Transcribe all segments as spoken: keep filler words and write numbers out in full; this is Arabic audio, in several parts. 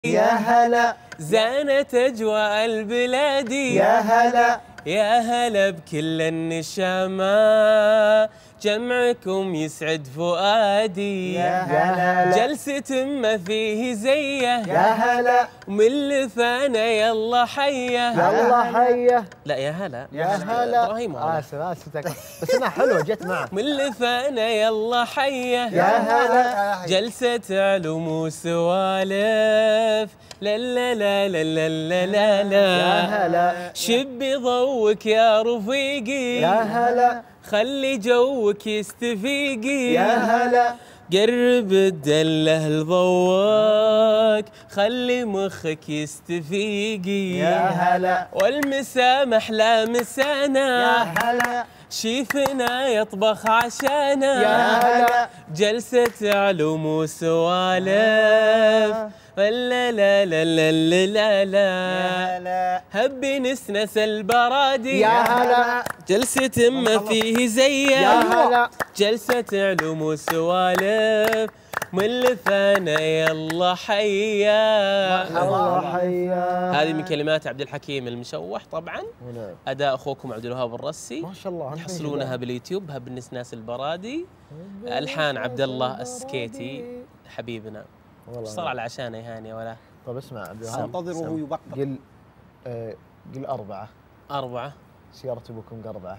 يا هلا زانت أجواء البلاد يا هلا يا هلا بكل النشامة، جمعكم يسعد فؤادي. يا هلا جلسة ما فيه زيه يا هلا ومن لفانا يلا حيه. يلا حيه لا يا هلا يا هلا ابراهيم والله. اسف اسف بس انها حلوه جت معه. من لفانا يلا حيه يا هلا جلسة علوم وسوالف. لا لا لا لا لا لا لا لا يا هلا شبي ضوك يا رفيقي، يا هلا خلي جوك يستفيقي. يا هلا قرب الدله لضواك، خلي مخك يستفيقي. يا هلا والمسامح لا مسانا، يا هلا شيفنا يطبخ عشانا. يا هلا جلسة علوم وسوالف. لا لا لا لا لا لا لا هلا هبي نسنس البرادي. يا هلا جلسة ما فيه زيه يا هلا جلسة علوم وسوالف. من لفانا يلا حيا. الله حيا. هذه من كلمات عبد الحكيم المشوح طبعا، اداء اخوكم عبد الوهاب الرسي. ما شاء الله تحصلونها باليوتيوب، هب النسناس البرادي. الحان عبد الله السكيتي حبيبنا. ايش صار على عشانه يا هاني ولا؟ طيب اسمع عبد الوهاب، انتظره يبقر. قل آه قل أربعة. أربعة سيارة أبوكم قربعة.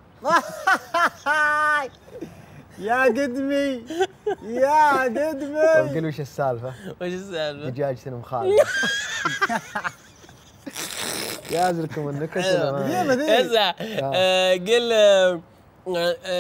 يا قدمي يا قدمي. طيب قل وش السالفة؟ وش السالفة؟ دجاج سنم خالد. جاز لكم النكت ولا ما؟ اسمع، قل